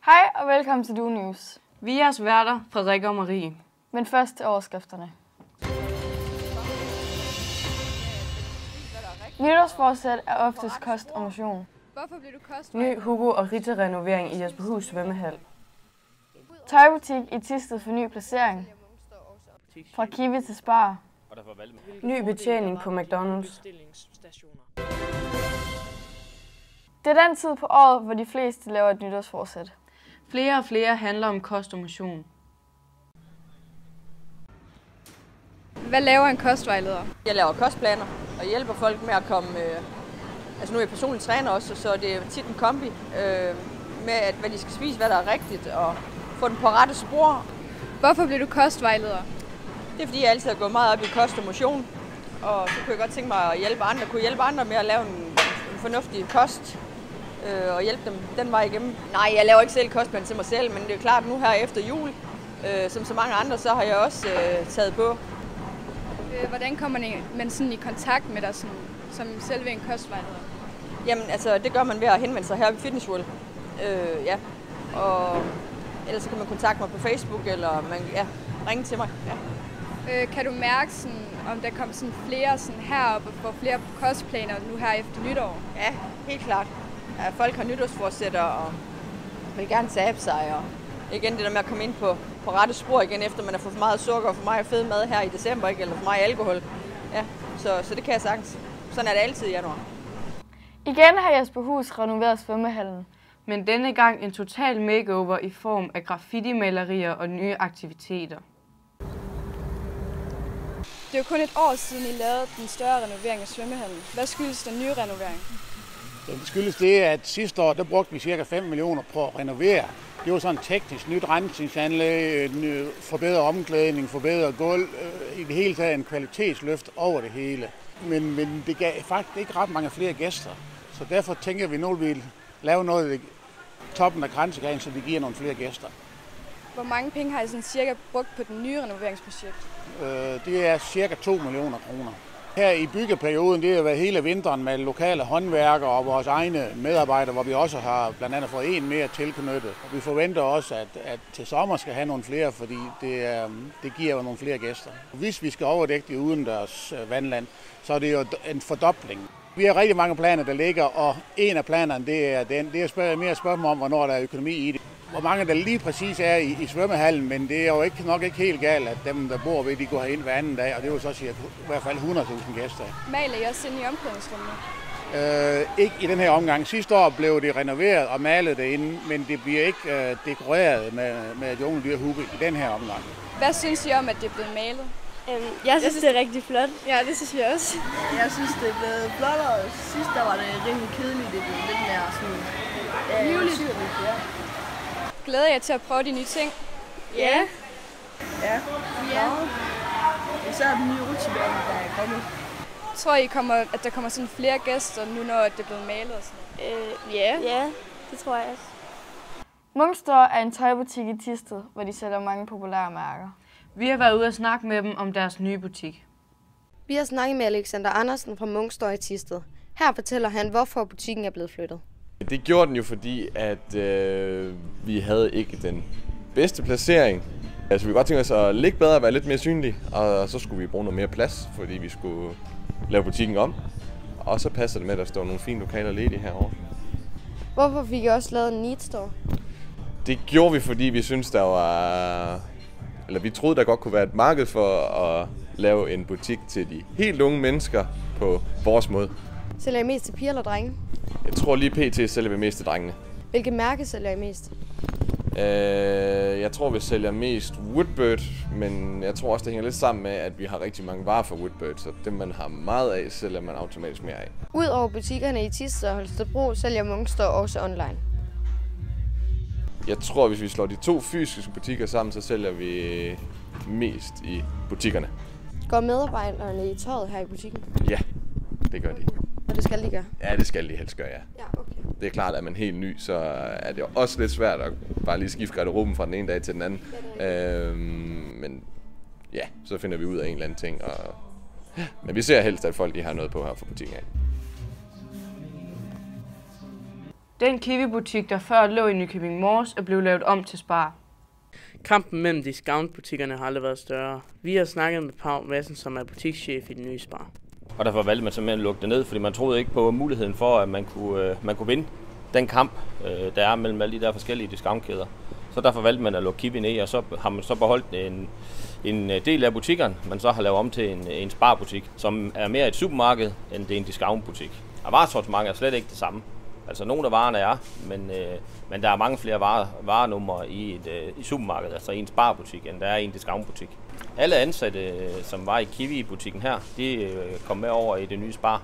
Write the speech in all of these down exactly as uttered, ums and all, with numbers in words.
Hej og velkommen til Due News. Vi er jeres værter, Frederikke og Marie. Men først til overskrifterne. Nytårsforsæt er oftest kost og motion. Hvorfor bliver du kost? Ny Hugo og Rita-renovering i Jesperhus svømmehal. Tøjbutik i Thisted for ny placering. Fra Kiwi til Spar. Ny betjening på McDonald's. Det er den tid på året, hvor de fleste laver et nytårsforsæt. Flere og flere handler om kost og motion. Hvad laver en kostvejleder? Jeg laver kostplaner og hjælper folk med at komme... Øh, altså nu er jeg personlig træner også, så det er tit en kombi øh, med, at, hvad de skal spise, hvad der er rigtigt, og få dem på rette spor. Hvorfor bliver du kostvejleder? Det er fordi, jeg altid har gået meget op i kost og motion, og så kunne jeg godt tænke mig at hjælpe andre, kunne hjælpe andre med at lave en, en fornuftig kost øh, og hjælpe dem den vej igennem. Nej, jeg laver ikke selv kostplan til mig selv, men det er klart, nu her efter jul, øh, som så mange andre, så har jeg også øh, taget på. Hvordan kommer man sådan i kontakt med dig sådan, som selve en kostvejleder? Jamen, altså, det gør man ved at henvende sig her ved Fitness World. Øh, ja. Og ellers kan man kontakte mig på Facebook, eller man ja, ringe til mig. Ja. Øh, kan du mærke, sådan, om der kommer sådan flere sådan heroppe og får flere kostplaner nu her efter nytår? Ja, helt klart. Ja, folk har nytårsforsætter og vil gerne tabe sig. Og igen det der med at komme ind på, på rette spor igen, efter man har fået for meget sukker og for meget fed mad her i december, ikke? Eller for meget alkohol. Ja, så, så det kan jeg sagtens. Sådan er det altid i januar. Igen har Jesperhus renoveret svømmehallen. Men denne gang en total makeover i form af graffiti-malerier og nye aktiviteter. Det er jo kun et år siden, I lavede den større renovering af svømmehallen. Hvad skyldes den nye renovering? Det skyldes det, at sidste år der brugte vi cirka fem millioner på at renovere. Det var sådan et teknisk nyt rensningsanlæg, forbedret omklædning, forbedret gulv, i det hele taget en kvalitetsløft over det hele. Men, men det gav faktisk ikke ret mange flere gæster, så derfor tænker vi, at nu vil vi lave noget i toppen af kransekagen, så vi giver nogle flere gæster. Hvor mange penge har I sådan cirka brugt på den nye renoveringsprojekt? Det er cirka to millioner kroner. Her i byggeperioden, det har været hele vinteren med lokale håndværkere og vores egne medarbejdere, hvor vi også har blandt andet fået en mere tilknyttet. Vi forventer også, at, at til sommer skal have nogle flere, fordi det, det giver jo nogle flere gæster. Hvis vi skal overdække det udendørs vandland, så er det jo en fordobling. Vi har rigtig mange planer, der ligger, og en af planerne, det er, den, det er mere et spørgsmål om, hvornår der er økonomi i det. Hvor mange der lige præcis er i, i svømmehallen, men det er jo ikke, nok ikke helt galt, at dem, der bor ved, de går herind hver anden dag, og det er jo så cirka, i hvert fald hundrede tusind gæster. Maler I også ind i omklædningsrummet? Øh, ikke i den her omgang. Sidste år blev det renoveret og malet derinde, men det bliver ikke øh, dekoreret med, med de unge dyr hugge i den her omgang. Hvad synes I om, at det er blevet malet? Øhm, jeg, synes, jeg synes, det er rigtig flot. Ja, det synes vi også. Jeg synes, det er blevet flottere. Sidst der var det rimelig kedeligt. Det blev lidt mere sådan... livligt. Ja. Glæder jeg til at prøve de nye ting? Ja. Ja. Ja. Især den nye rutsjebane, der er kommet. Tror I, kommer, at der kommer sådan flere gæster nu, når det er blevet malet og sådan noget? Øh, ja. Ja, det tror jeg også. Munkstore er en tøjbutik i Thisted, hvor de sælger mange populære mærker. Vi har været ude og snakke med dem om deres nye butik. Vi har snakket med Alexander Andersen fra Munkstore i Thisted. Her fortæller han, hvorfor butikken er blevet flyttet. Det gjorde den jo, fordi at øh, vi havde ikke den bedste placering. Altså vi kunne godt tænke os at ligge bedre og være lidt mere synlige, og så skulle vi bruge noget mere plads, fordi vi skulle lave butikken om. Og så passer det med, at der står nogle fine lokaler ledige herovre. Hvorfor fik I også lavet en Neat Store? Det gjorde vi, fordi vi synes der var, eller vi troede der godt kunne være et marked for at lave en butik til de helt unge mennesker på vores måde. Sælger I mest til piger eller drenge? Jeg tror lige pt. Sælger vi mest til drengene. Hvilke mærke sælger I mest? Øh, jeg tror, vi sælger mest Woodbird, men jeg tror også, det hænger lidt sammen med, at vi har rigtig mange varer for Woodbird, så det, man har meget af, sælger man automatisk mere af. Udover butikkerne i Thisted og Holstebro, sælger Munkstore også online. Jeg tror, hvis vi slår de to fysiske butikker sammen, så sælger vi mest i butikkerne. Går medarbejderne i tøjet her i butikken? Ja, det gør de. Og det skal de gøre? Ja, det skal de helst gøre, ja. Ja, okay. Det er klart, at man helt ny, så er det også lidt svært at bare lige skifte garderoben fra den ene dag til den anden. Ja, øhm, men ja, så finder vi ud af en eller anden ting. Og... Men vi ser helst, at folk de har noget på her for butikken af. Den Kiwi-butik, der før lå i Nykøbing Mors, er blevet lavet om til Spar. Kampen mellem discountbutikkerne har aldrig været større. Vi har snakket med Pau Madsen, som er butikschef i den nye Spar. Og derfor valgte man simpelthen at lukke det ned, fordi man troede ikke på muligheden for, at man kunne, man kunne vinde den kamp, der er mellem alle de der forskellige discountkæder. Så derfor valgte man at lukke Kiwi ned, og så har man så beholdt en, en del af butikkerne, man så har lavet om til en, en Spar-butik, som er mere et supermarked, end det er en discountbutik. Og varesortimentet er slet ikke det samme. Altså nogle af varerne er, men, øh, men der er mange flere vare, varenumre i et øh, i supermarkedet, altså i en Spar-butik, end der er i en discountbutik. Alle ansatte, øh, som var i Kiwi-butikken her, de øh, kom med over i det nye Spar.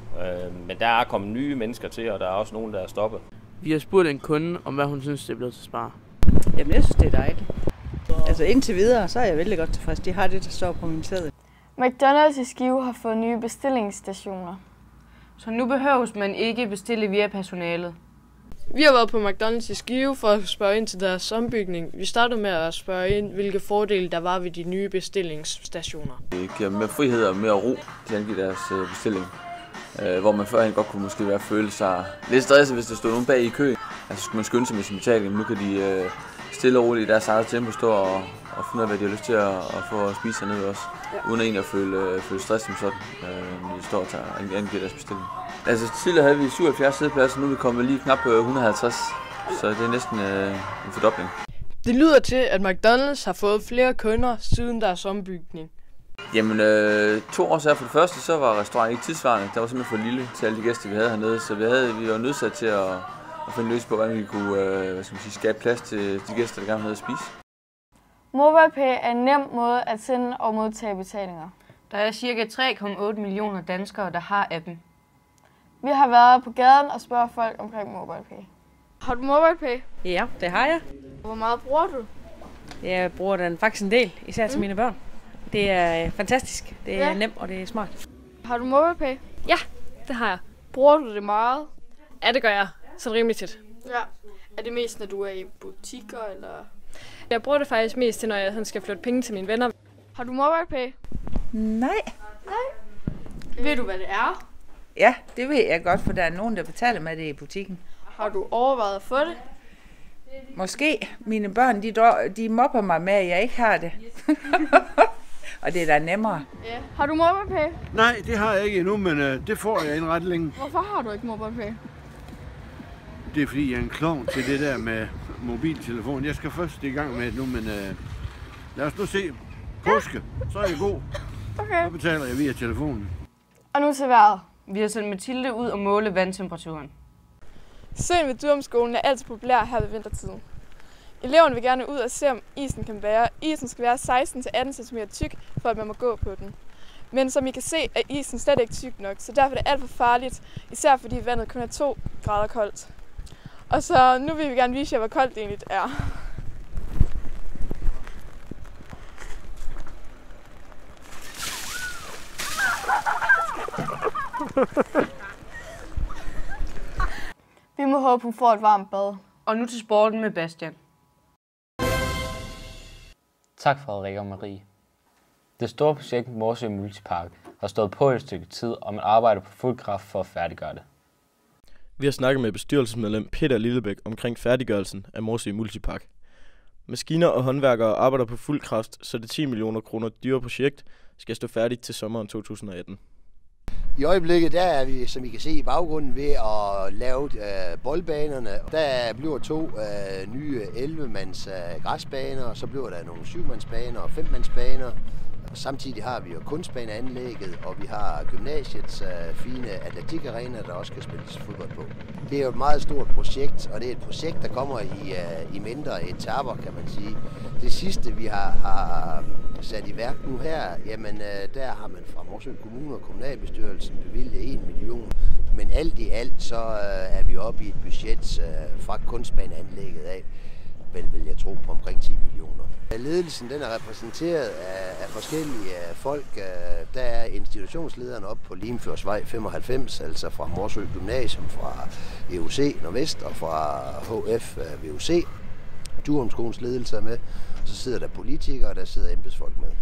Øh, men der er kommet nye mennesker til, og der er også nogen, der er stoppet. Vi har spurgt en kunde om, hvad hun synes, det er blevet til Spar. Jamen, jeg synes, det er dejligt. Altså indtil videre, så er jeg vældig godt tilfreds. De har det, der står på min seddel. McDonald's i Skive har fået nye bestillingsstationer. Så nu behøves man ikke bestille via personalet. Vi har været på McDonald's i Skive for at spørge ind til deres ombygning. Vi startede med at spørge ind, hvilke fordele der var ved de nye bestillingsstationer. Det giver mere frihed og mere ro til at angive deres bestilling. Hvor man førhen godt kunne måske være føle sig lidt stresset, hvis der stod nogen bag i kø. Altså skulle man skynde sig med sin betaling. Nu kan de stille og roligt i deres eget tempo stå og, og finde ud af, hvad de har lyst til at, at få at spise hernede også. Ja. Uden egentlig at føle, føle stress som sådan, når de står og tager, angiver deres bestilling. Altså tidligere havde vi syvoghalvfjerds sædepladser, nu er vi kommet lige knap et hundrede og halvtreds. Så det er næsten øh, en fordobling. Det lyder til, at McDonald's har fået flere kunder siden deres ombygning. Jamen, øh, to år så for det første, så var restauranten ikke tidsvarende. Der var simpelthen for lille til alle de gæster, vi havde hernede. Så vi, havde, vi var nødsat til at, at finde løs på, hvordan vi kunne øh, hvad skal man sige, skabe plads til de gæster, der gerne ville spise. MobilePay er en nem måde at sende og modtage betalinger. Der er ca. tre komma otte millioner danskere, der har appen. Vi har været på gaden og spørger folk omkring MobilePay. Har du MobilePay? Ja, det har jeg. Hvor meget bruger du? Jeg bruger den faktisk en del, især til mm. mine børn. Det er fantastisk. Det er ja. nemt, og det er smart. Har du MobilePay? Ja, det har jeg. Bruger du det meget? Ja, det gør jeg. Sådan rimelig tit. Ja. Er det mest, når du er i butikker, eller? Jeg bruger det faktisk mest til, når jeg skal flytte penge til mine venner. Har du MobilePay? Nej. Nej. Ved du, hvad det er? Ja, det ved jeg godt, for der er nogen, der betaler med det i butikken. Har du overvejet at få det? Måske. Mine børn, de, de mobber mig med, at jeg ikke har det. Og det er da nemmere. Ja. Har du MobilePay? Nej, det har jeg ikke endnu, men øh, det får jeg en ret længe. Hvorfor har du ikke MobilePay? Det er fordi, jeg er en klovn til det der med mobiltelefon. Jeg skal først i gang med det nu, men øh, lad os nu se. Påske, så er jeg god. Okay. Så betaler jeg via telefonen. Og nu til vejret. Vi har sendt Mathilde ud og måle vandtemperaturen. Søen ved Durumskolen er altid populær her ved vintertiden. Eleverne vil gerne ud og se, om isen kan være. Isen skal være seksten til atten centimeter tyk, for at man må gå på den. Men som I kan se, er isen slet ikke tyk nok, så derfor er det alt for farligt, især fordi vandet kun er to grader koldt. Og så nu vil vi gerne vise jer, hvor koldt det egentlig er. Vi må håbe, hun får et varmt bad. Og nu til sporten med Bastian. Tak Frederik og Marie. Det store projekt Morsø Multipark har stået på et stykke tid, og man arbejder på fuld kraft for at færdiggøre det. Vi har snakket med bestyrelsesmedlem Peter Lillebæk omkring færdiggørelsen af Morsø Multipark. Maskiner og håndværkere arbejder på fuld kraft, så det ti millioner kroner dyre projekt skal stå færdigt til sommeren to tusind og atten. I øjeblikket der er vi, som I kan se i baggrunden, ved at lave øh, boldbanerne. Der bliver to øh, nye elleve-mands øh, græsbaner, og så bliver der nogle syv-mandsbaner og fem-mandsbaner. Samtidig har vi jo kunstbaneanlægget, og vi har gymnasiets øh, fine atletikarena, der også kan spilles fodbold på. Det er jo et meget stort projekt, og det er et projekt, der kommer i, øh, i mindre etaper, kan man sige. Det sidste, vi har, har sat i værk nu her, jamen øh, der har man fra Morsø Kommune og Kommunalbestyrelsen bevilget en million. Men alt i alt, så øh, er vi oppe i et budget øh, fra kunstbaneanlægget af, vel vil jeg tro, på omkring ti millioner. Ledelsen den er repræsenteret af, af forskellige folk. Der er institutionslederen op på Limfjordsvej femoghalvfems, altså fra Morsø Gymnasium, fra E U C Nordvest og fra H F V U C. Durumskolens ledelse er med, og så sidder der politikere, og der sidder embedsfolk med.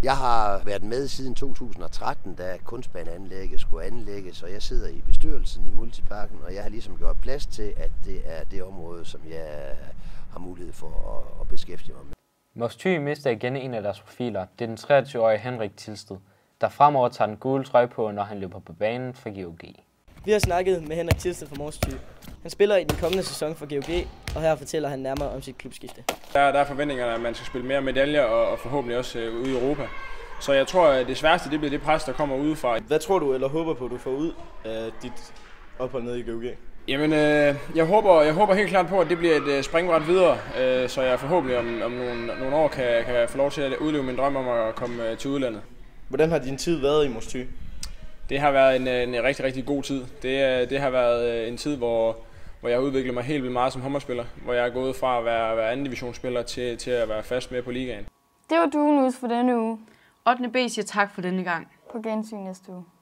Jeg har været med siden to tusind og tretten, da kunstbaneanlægget skulle anlægges, og jeg sidder i bestyrelsen i Multiparken, og jeg har ligesom gjort plads til, at det er det område, som jeg har mulighed for at, at beskæftige mig med. Mors Thy mister igen en af deres profiler. Det er den treogtyve-årige Henrik Tilsted, der fremover tager den gule trøje på, når han løber på banen for G O G. Vi har snakket med Henrik Tilsted fra Mors Thy. Han spiller i den kommende sæson for G O G, og her fortæller han nærmere om sit klubskifte. Der, der er forventningerne, at man skal spille mere medaljer og, og forhåbentlig også øh, ude i Europa. Så jeg tror, at det sværeste det bliver det pres, der kommer udefra. Hvad tror du eller håber på, at du får ud af dit ophold nede i G O G? Jamen, øh, jeg, håber, jeg håber helt klart på, at det bliver et øh, springbræt videre, øh, så jeg forhåbentlig om, om nogle, nogle år kan, kan få lov til at udleve min drøm om at komme øh, til udlandet. Hvordan har din tid været i Mors Thy? Det har været en, en rigtig, rigtig god tid. Det, det har været en tid, hvor, hvor jeg har udviklet mig helt vildt meget som håndboldspiller, hvor jeg er gået fra at være, være anden divisionsspiller til, til at være fast med på ligaen. Det var Due News for denne uge. ottende B siger tak for denne gang. På gensyn næste uge.